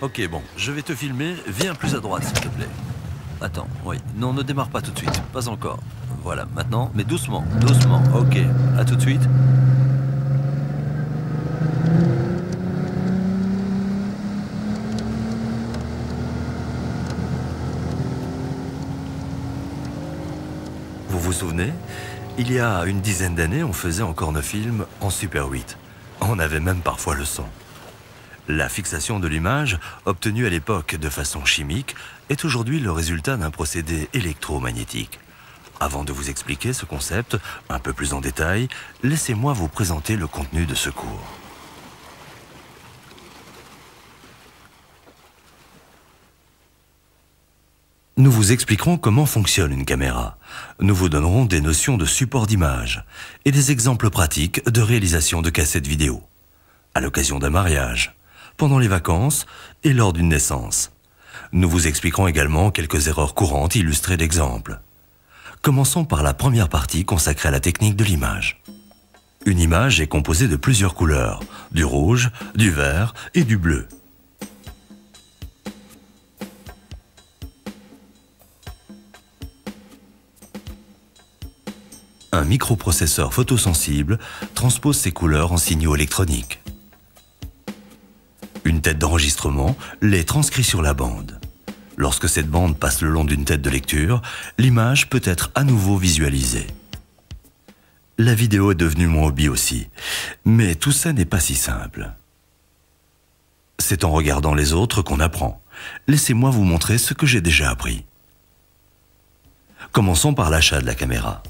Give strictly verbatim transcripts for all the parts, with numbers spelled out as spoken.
Ok, bon, je vais te filmer. Viens plus à droite, s'il te plaît. Attends, oui. Non, ne démarre pas tout de suite. Pas encore. Voilà, maintenant, mais doucement, doucement. Ok, à tout de suite. Vous vous souvenez? Il y a une dizaine d'années, on faisait encore nos films en Super huit. On avait même parfois le son. La fixation de l'image, obtenue à l'époque de façon chimique, est aujourd'hui le résultat d'un procédé électromagnétique. Avant de vous expliquer ce concept un peu plus en détail, laissez-moi vous présenter le contenu de ce cours. Nous vous expliquerons comment fonctionne une caméra. Nous vous donnerons des notions de support d'image et des exemples pratiques de réalisation de cassettes vidéo, à l'occasion d'un mariage, pendant les vacances et lors d'une naissance. Nous vous expliquerons également quelques erreurs courantes illustrées d'exemples. Commençons par la première partie consacrée à la technique de l'image. Une image est composée de plusieurs couleurs, du rouge, du vert et du bleu. Un microprocesseur photosensible transpose ces couleurs en signaux électroniques. Une tête d'enregistrement les transcrit sur la bande. Lorsque cette bande passe le long d'une tête de lecture, l'image peut être à nouveau visualisée. La vidéo est devenue mon hobby aussi, mais tout ça n'est pas si simple. C'est en regardant les autres qu'on apprend. Laissez-moi vous montrer ce que j'ai déjà appris. Commençons par l'achat de la caméra.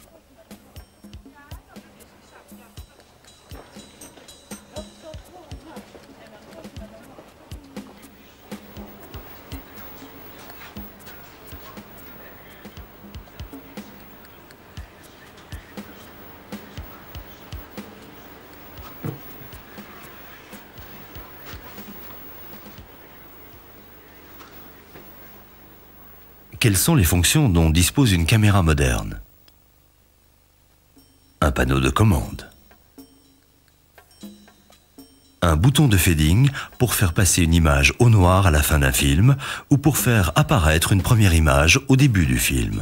Quelles sont les fonctions dont dispose une caméra moderne? Un panneau de commande. Un bouton de fading pour faire passer une image au noir à la fin d'un film ou pour faire apparaître une première image au début du film.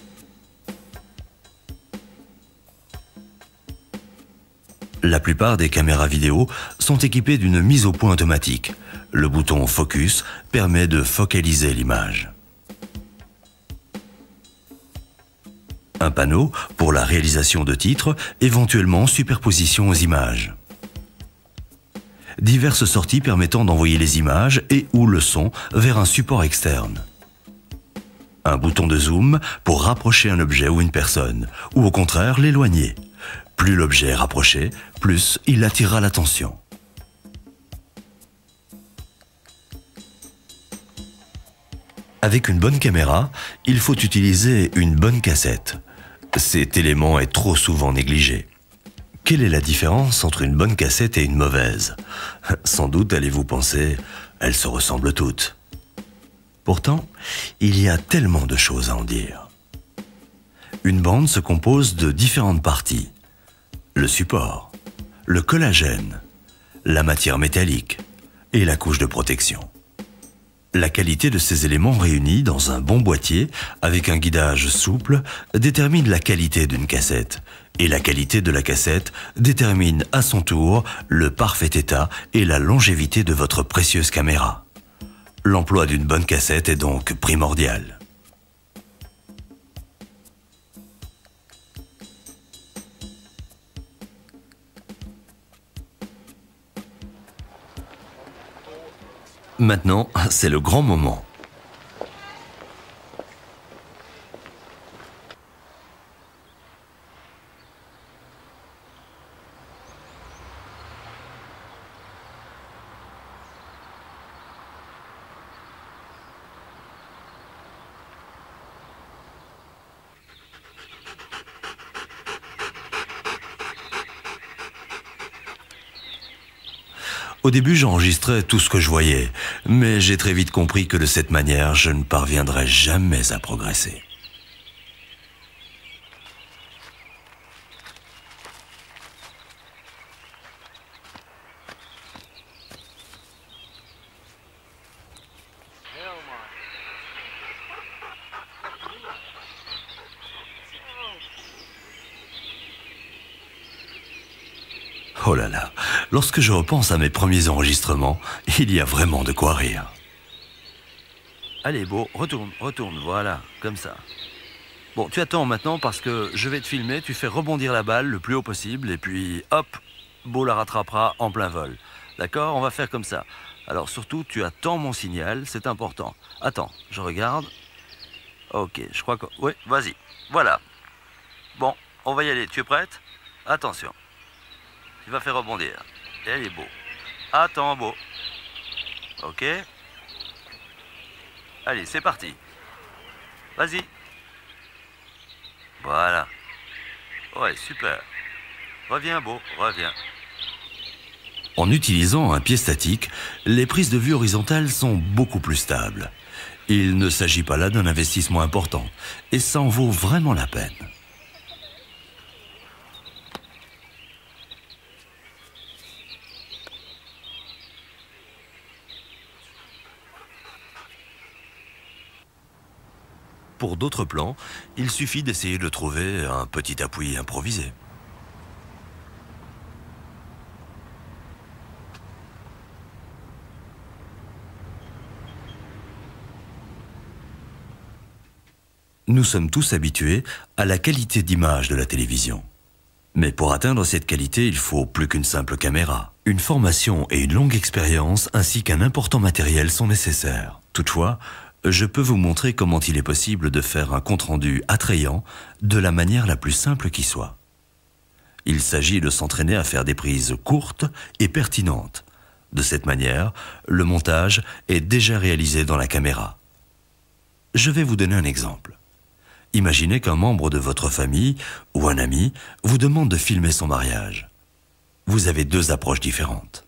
La plupart des caméras vidéo sont équipées d'une mise au point automatique. Le bouton Focus permet de focaliser l'image. Un panneau pour la réalisation de titres, éventuellement superposition aux images. Diverses sorties permettant d'envoyer les images et ou le son vers un support externe. Un bouton de zoom pour rapprocher un objet ou une personne, ou au contraire l'éloigner. Plus l'objet est rapproché, plus il attirera l'attention. Avec une bonne caméra, il faut utiliser une bonne cassette. Cet élément est trop souvent négligé. Quelle est la différence entre une bonne cassette et une mauvaise? Sans doute allez-vous penser, elles se ressemblent toutes. Pourtant, il y a tellement de choses à en dire. Une bande se compose de différentes parties. Le support, le collagène, la matière métallique et la couche de protection. La qualité de ces éléments réunis dans un bon boîtier avec un guidage souple détermine la qualité d'une cassette. Et la qualité de la cassette détermine à son tour le parfait état et la longévité de votre précieuse caméra. L'emploi d'une bonne cassette est donc primordial. Maintenant, c'est le grand moment. Au début, j'enregistrais tout ce que je voyais, mais j'ai très vite compris que de cette manière, je ne parviendrais jamais à progresser. Oh là là, lorsque je repense à mes premiers enregistrements, il y a vraiment de quoi rire. Allez, Beau, retourne, retourne, voilà, comme ça. Bon, tu attends maintenant parce que je vais te filmer, tu fais rebondir la balle le plus haut possible et puis hop, Beau la rattrapera en plein vol. D'accord? On va faire comme ça. Alors surtout, tu attends mon signal, c'est important. Attends, je regarde. Ok, je crois que... Oui, vas-y, voilà. Bon, on va y aller, tu es prête? Attention. Tu vas faire rebondir. Elle est Beau. Attends, Beau. Ok. Allez, c'est parti. Vas-y. Voilà. Ouais, super. Reviens, Beau, reviens. En utilisant un pied statique, les prises de vue horizontales sont beaucoup plus stables. Il ne s'agit pas là d'un investissement important, et ça en vaut vraiment la peine. Pour d'autres plans, il suffit d'essayer de trouver un petit appui improvisé. Nous sommes tous habitués à la qualité d'image de la télévision. Mais pour atteindre cette qualité, il faut plus qu'une simple caméra. Une formation et une longue expérience ainsi qu'un important matériel sont nécessaires. Toutefois, je peux vous montrer comment il est possible de faire un compte-rendu attrayant de la manière la plus simple qui soit. Il s'agit de s'entraîner à faire des prises courtes et pertinentes. De cette manière, le montage est déjà réalisé dans la caméra. Je vais vous donner un exemple. Imaginez qu'un membre de votre famille ou un ami vous demande de filmer son mariage. Vous avez deux approches différentes.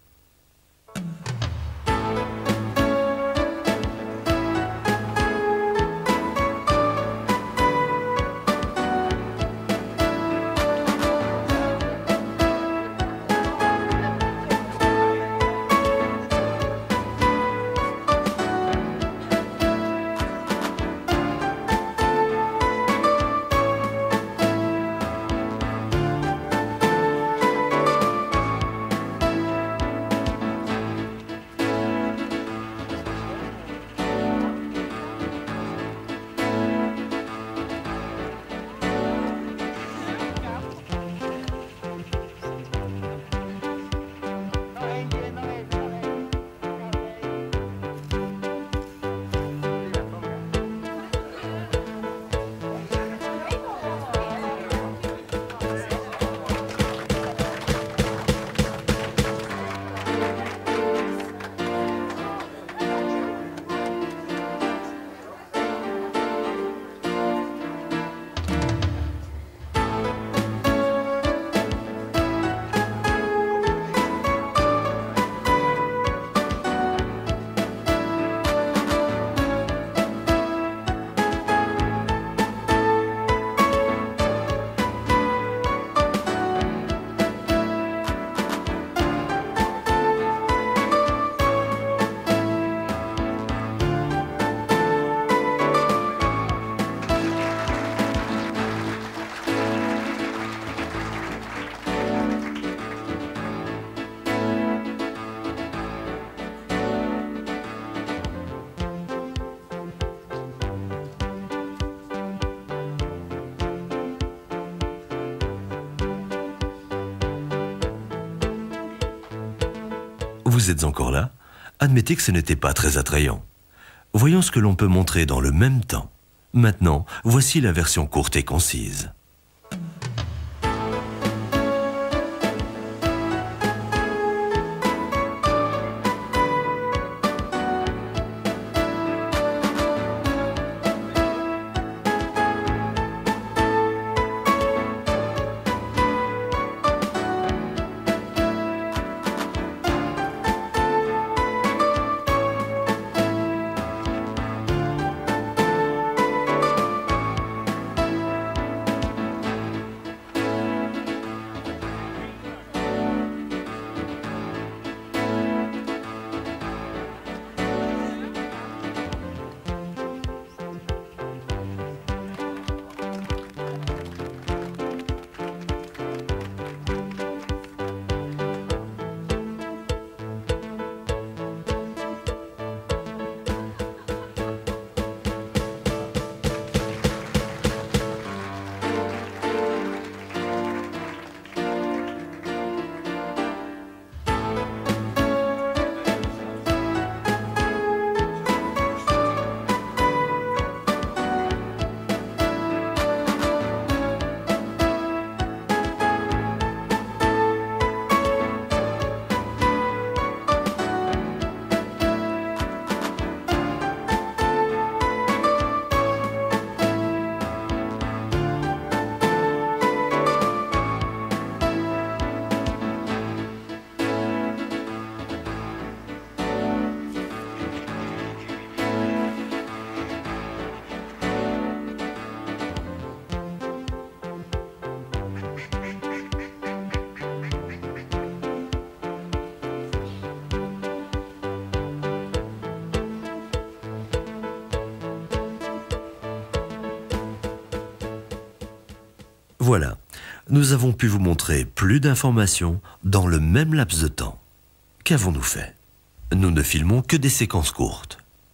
Vous êtes encore là? Admettez que ce n'était pas très attrayant. Voyons ce que l'on peut montrer dans le même temps. Maintenant, voici la version courte et concise. Voilà, nous avons pu vous montrer plus d'informations dans le même laps de temps. Qu'avons-nous fait? Nous ne filmons que des séquences courtes.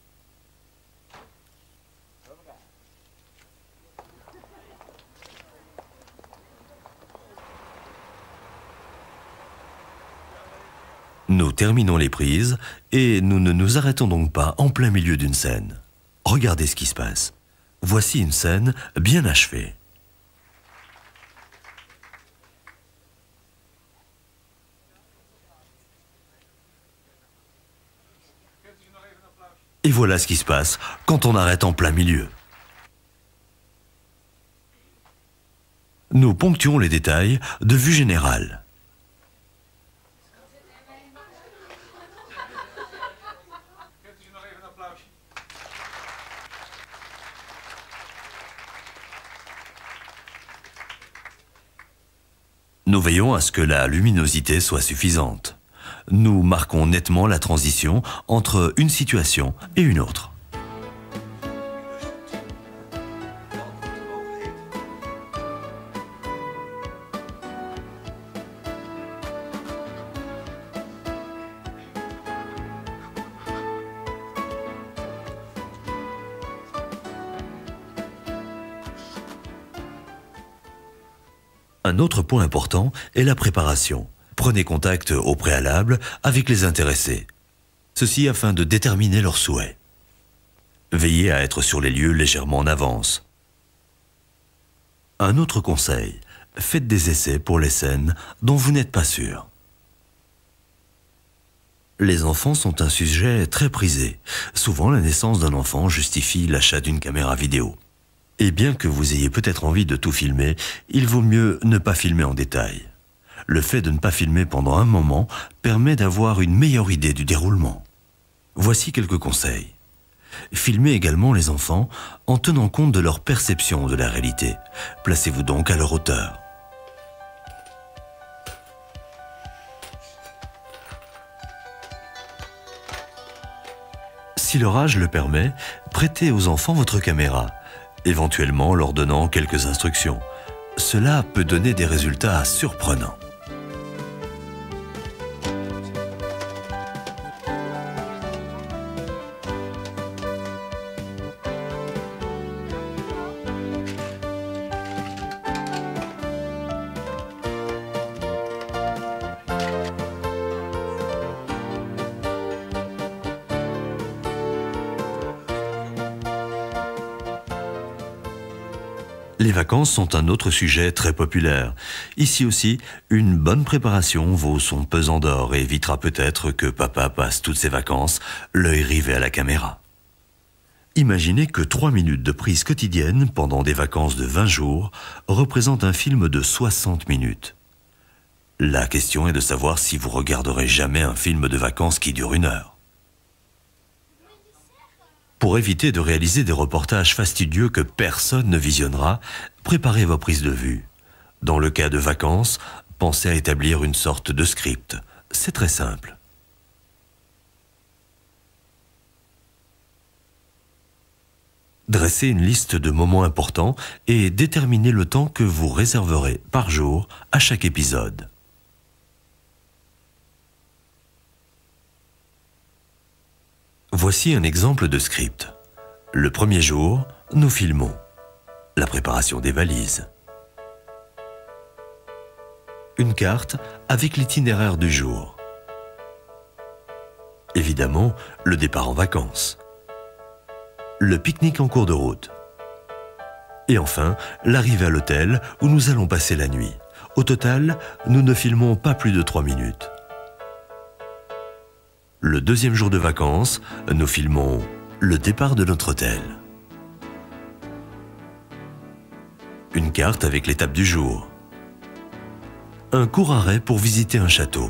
Nous terminons les prises et nous ne nous arrêtons donc pas en plein milieu d'une scène. Regardez ce qui se passe. Voici une scène bien achevée. Et voilà ce qui se passe quand on arrête en plein milieu. Nous ponctuons les détails de vue générale. Nous veillons à ce que la luminosité soit suffisante. Nous marquons nettement la transition entre une situation et une autre. Un autre point important est la préparation. Prenez contact au préalable avec les intéressés. Ceci afin de déterminer leurs souhaits. Veillez à être sur les lieux légèrement en avance. Un autre conseil, faites des essais pour les scènes dont vous n'êtes pas sûr. Les enfants sont un sujet très prisé. Souvent, la naissance d'un enfant justifie l'achat d'une caméra vidéo. Et bien que vous ayez peut-être envie de tout filmer, il vaut mieux ne pas filmer en détail. Le fait de ne pas filmer pendant un moment permet d'avoir une meilleure idée du déroulement. Voici quelques conseils. Filmez également les enfants en tenant compte de leur perception de la réalité. Placez-vous donc à leur hauteur. Si leur âge le permet, prêtez aux enfants votre caméra, éventuellement leur donnant quelques instructions. Cela peut donner des résultats surprenants. Les vacances sont un autre sujet très populaire. Ici aussi, une bonne préparation vaut son pesant d'or et évitera peut-être que papa passe toutes ses vacances l'œil rivé à la caméra. Imaginez que trois minutes de prise quotidienne pendant des vacances de vingt jours représentent un film de soixante minutes. La question est de savoir si vous regarderez jamais un film de vacances qui dure une heure. Pour éviter de réaliser des reportages fastidieux que personne ne visionnera, préparez vos prises de vue. Dans le cas de vacances, pensez à établir une sorte de script. C'est très simple. Dressez une liste de moments importants et déterminez le temps que vous réserverez par jour à chaque épisode. Voici un exemple de script. Le premier jour, nous filmons la préparation des valises. Une carte avec l'itinéraire du jour. Évidemment, le départ en vacances. Le pique-nique en cours de route. Et enfin, l'arrivée à l'hôtel où nous allons passer la nuit. Au total, nous ne filmons pas plus de trois minutes. Le deuxième jour de vacances, nous filmons le départ de notre hôtel. Une carte avec l'étape du jour. Un court arrêt pour visiter un château.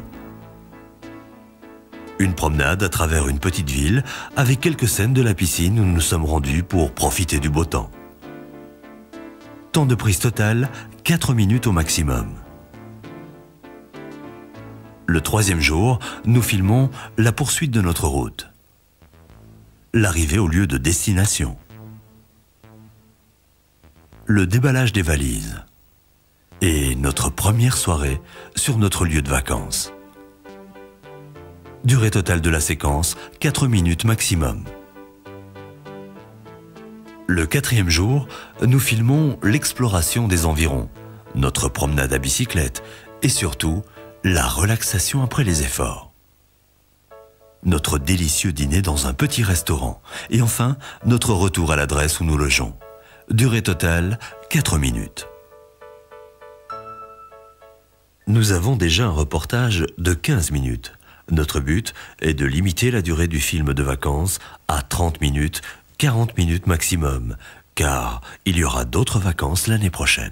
Une promenade à travers une petite ville avec quelques scènes de la piscine où nous nous sommes rendus pour profiter du beau temps. Temps de prise total, quatre minutes au maximum. Le troisième jour, nous filmons la poursuite de notre route. L'arrivée au lieu de destination. Le déballage des valises. et notre première soirée sur notre lieu de vacances. Durée totale de la séquence, quatre minutes maximum. Le quatrième jour, nous filmons l'exploration des environs, notre promenade à bicyclette et surtout la relaxation après les efforts. Notre délicieux dîner dans un petit restaurant et enfin notre retour à l'adresse où nous logeons. Durée totale, quatre minutes. Nous avons déjà un reportage de quinze minutes. Notre but est de limiter la durée du film de vacances à trente minutes, quarante minutes maximum, car il y aura d'autres vacances l'année prochaine.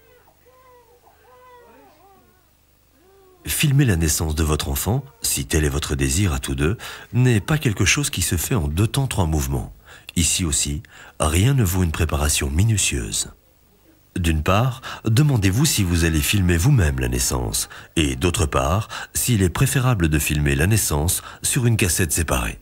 Filmer la naissance de votre enfant, si tel est votre désir à tous deux, n'est pas quelque chose qui se fait en deux temps, trois mouvements. Ici aussi, rien ne vaut une préparation minutieuse. D'une part, demandez-vous si vous allez filmer vous-même la naissance, et d'autre part, s'il est préférable de filmer la naissance sur une cassette séparée.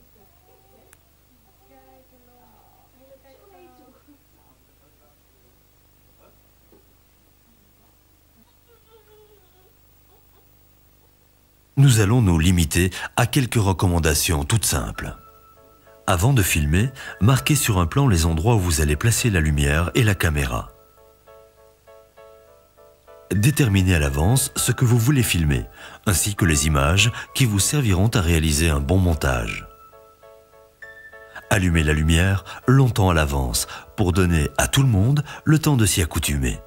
Nous allons nous limiter à quelques recommandations toutes simples. Avant de filmer, marquez sur un plan les endroits où vous allez placer la lumière et la caméra. Déterminez à l'avance ce que vous voulez filmer, ainsi que les images qui vous serviront à réaliser un bon montage. Allumez la lumière longtemps à l'avance pour donner à tout le monde le temps de s'y accoutumer.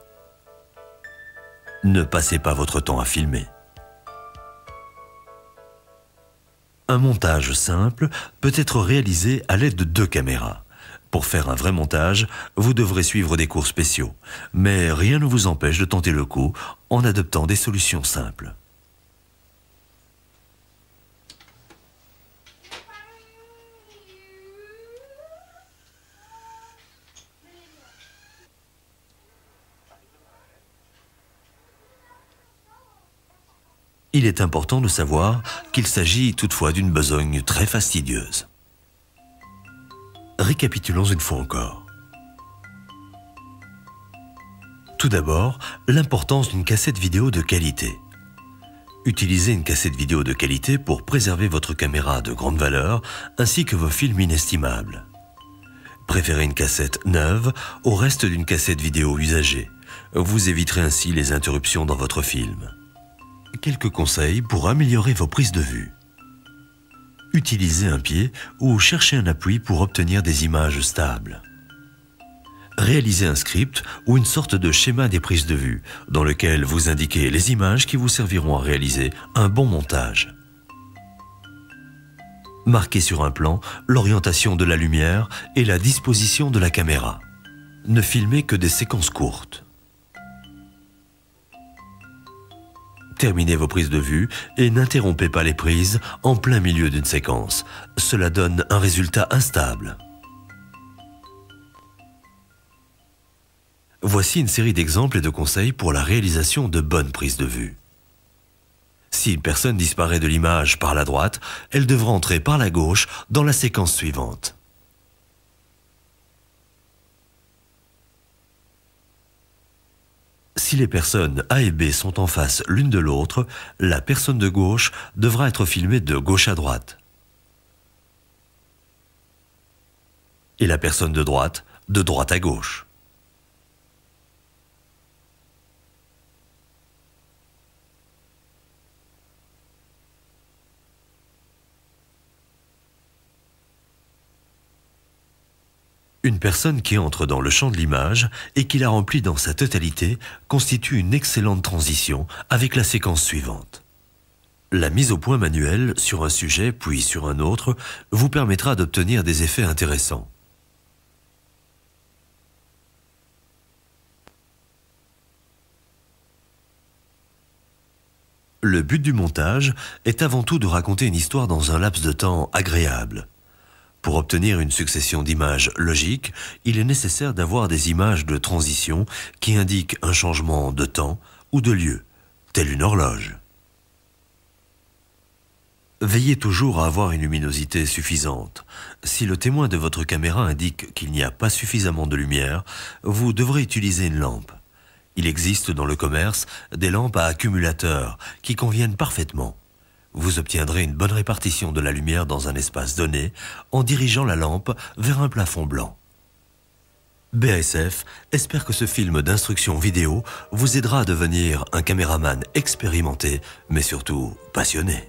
Ne passez pas votre temps à filmer. Un montage simple peut être réalisé à l'aide de deux caméras. Pour faire un vrai montage, vous devrez suivre des cours spéciaux, mais rien ne vous empêche de tenter le coup en adoptant des solutions simples. Il est important de savoir qu'il s'agit toutefois d'une besogne très fastidieuse. Récapitulons une fois encore. Tout d'abord, l'importance d'une cassette vidéo de qualité. Utilisez une cassette vidéo de qualité pour préserver votre caméra de grande valeur ainsi que vos films inestimables. Préférez une cassette neuve au reste d'une cassette vidéo usagée. Vous éviterez ainsi les interruptions dans votre film. Quelques conseils pour améliorer vos prises de vue. Utilisez un pied ou cherchez un appui pour obtenir des images stables. Réalisez un script ou une sorte de schéma des prises de vue dans lequel vous indiquez les images qui vous serviront à réaliser un bon montage. Marquez sur un plan l'orientation de la lumière et la disposition de la caméra. Ne filmez que des séquences courtes. Terminez vos prises de vue et n'interrompez pas les prises en plein milieu d'une séquence. Cela donne un résultat instable. Voici une série d'exemples et de conseils pour la réalisation de bonnes prises de vue. Si une personne disparaît de l'image par la droite, elle devra entrer par la gauche dans la séquence suivante. Si les personnes A et B sont en face l'une de l'autre, la personne de gauche devra être filmée de gauche à droite. Et la personne de droite, de droite à gauche. Une personne qui entre dans le champ de l'image et qui la remplit dans sa totalité constitue une excellente transition avec la séquence suivante. La mise au point manuelle sur un sujet puis sur un autre vous permettra d'obtenir des effets intéressants. Le but du montage est avant tout de raconter une histoire dans un laps de temps agréable. Pour obtenir une succession d'images logiques, il est nécessaire d'avoir des images de transition qui indiquent un changement de temps ou de lieu, telle une horloge. Veillez toujours à avoir une luminosité suffisante. Si le témoin de votre caméra indique qu'il n'y a pas suffisamment de lumière, vous devrez utiliser une lampe. Il existe dans le commerce des lampes à accumulateurs qui conviennent parfaitement. Vous obtiendrez une bonne répartition de la lumière dans un espace donné en dirigeant la lampe vers un plafond blanc. B A S F espère que ce film d'instruction vidéo vous aidera à devenir un caméraman expérimenté, mais surtout passionné.